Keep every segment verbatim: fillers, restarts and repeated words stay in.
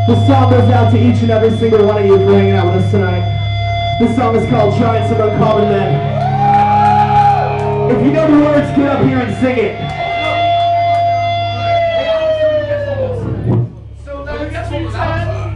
This song goes out to each and every single one of you for hanging out with us tonight. This song is called Giants of Uncommon Men. If you know the words, get up here and sing it. So now guess what was that?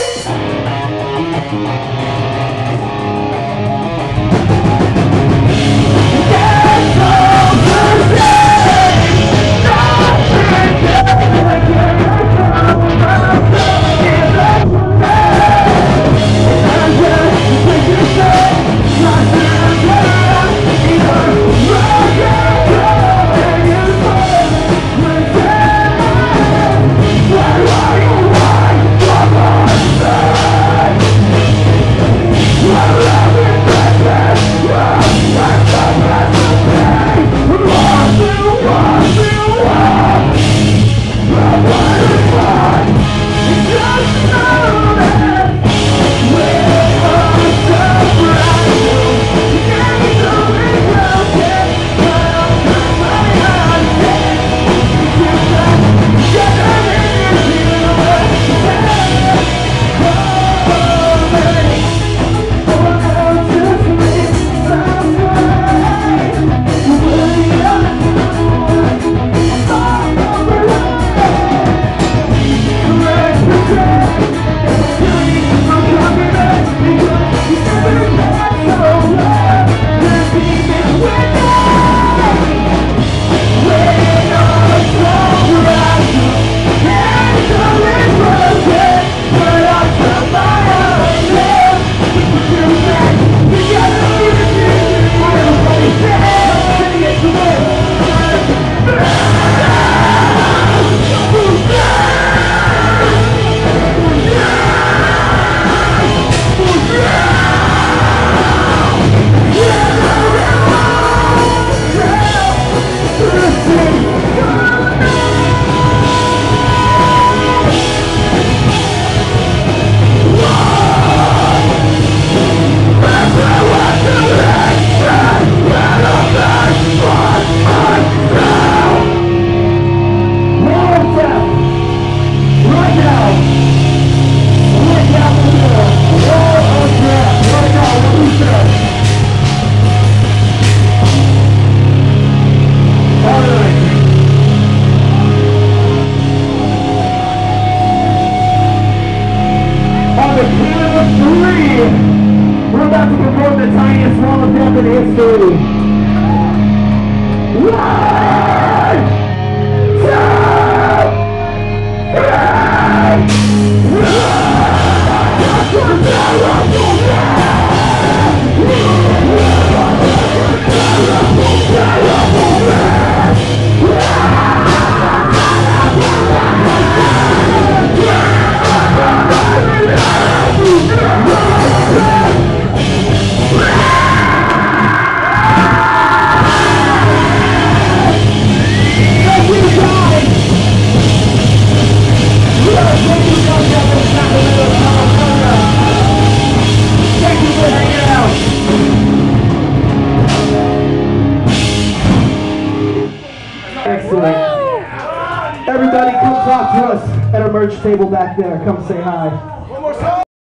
We're about to perform the tiniest wall of death in history. One, excellent. Everybody come talk to us at our merch table back there. Come say hi.